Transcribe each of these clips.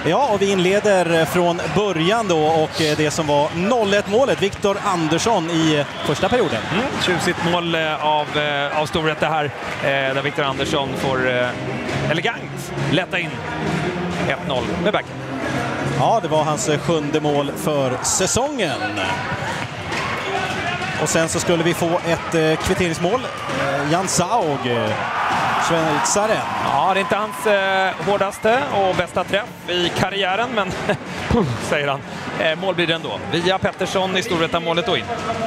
Ja, och vi inleder från början då, och det som var 0-1 målet, Viktor Andersson i första perioden. Tjusigt mål av Storvreta här, där Viktor Andersson får elegant lätta in 1-0 med backen. Ja, det var hans 7:e mål för säsongen. Och sen så skulle vi få ett kvitteringsmål. Jan Saug, schweizaren. Ja, det är inte hans hårdaste och bästa träff i karriären, men säger han. Mål blir det ändå. Via Pettersson i Storvreta målet då in.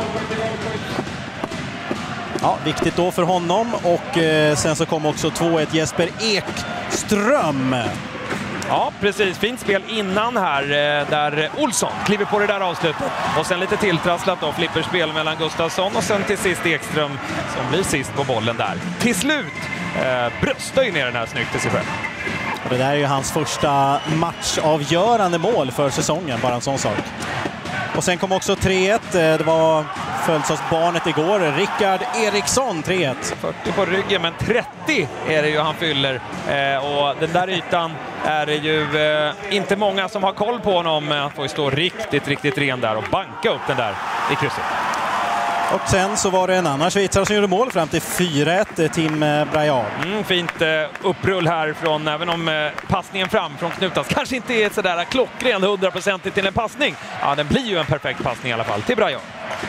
Ja, viktigt då för honom. Och sen så kom också 2-1 Jesper Ekström. Ja, precis. Fint spel innan här, där Olsson kliver på det där avslutet. Och sen lite tilltrasslat då, flipperspel mellan Gustafsson och sen till sist Ekström som blir sist på bollen där. Till slut bröstar ju ner den här snyggt till sig själv. Och det där är ju hans första matchavgörande mål för säsongen, bara en sån sak. Och sen kom också 3-1. Det var födelsedagsbarnet igår, Rickard Eriksson, 3-1. 40 på ryggen, men 30 är det ju han fyller. Och den där ytan är det ju inte många som har koll på honom. Han får ju stå riktigt ren där och banka upp den där i krysset. Och sen så var det en annan schweizare som gjorde mål fram till 4-1, Tim Braillard. Fint upprull här från, även om passningen fram från Knutas kanske inte är sådär klockren 100% till en passning. Ja, den blir ju en perfekt passning i alla fall till Braillard.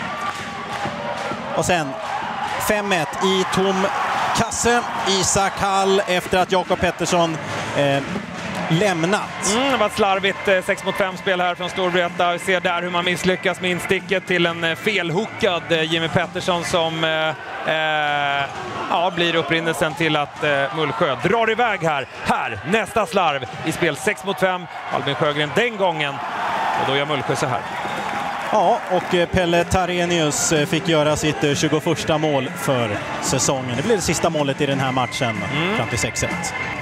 Och sen 5-1 i tom kasse. Isak Hall efter att Jakob Pettersson lämnat. Det var ett slarvigt 6-mot-5-spel här från Storvreta. Vi ser där hur man misslyckas med insticket till en felhookad Jimmy Pettersson som blir upprinnelsen till att Mullsjö drar iväg här. Nästa slarv i spel 6-mot-5. Albin Sjögren den gången. Och då gör Mullsjö så här. Ja, och Pelle Tarenius fick göra sitt 21:a mål för säsongen. Det blev det sista målet i den här matchen fram till 6-1.